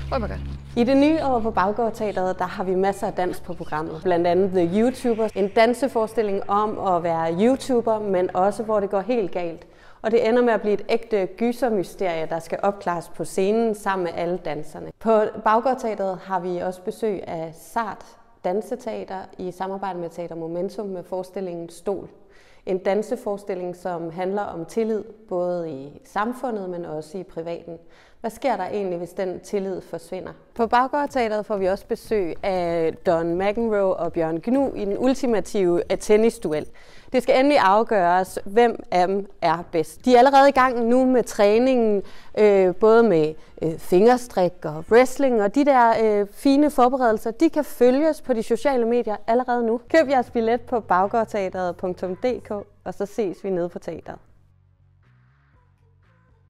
I det nye år på Baggårdteatret, der har vi masser af dans på programmet. Blandt andet The YouTuber, en danseforestilling om at være YouTuber, men også hvor det går helt galt. Og det ender med at blive et ægte gysermysterie, der skal opklares på scenen sammen med alle danserne. På Baggårdteatret har vi også besøg af SART Danseteater i samarbejde med Teater Momentum med forestillingen Stol. En danseforestilling, som handler om tillid, både i samfundet, men også i privaten. Hvad sker der egentlig, hvis den tillid forsvinder? På Baggårdteatret får vi også besøg af Don McEnroe og Bjørn Gnu i den ultimative tennisduel. Det skal endelig afgøres, hvem af dem er bedst. De er allerede i gang nu med træningen, både med fingerstrik og wrestling, og de der fine forberedelser, de kan følges på de sociale medier allerede nu. Køb jeres billet på baggårdteatret.dk, og så ses vi nede på teatret.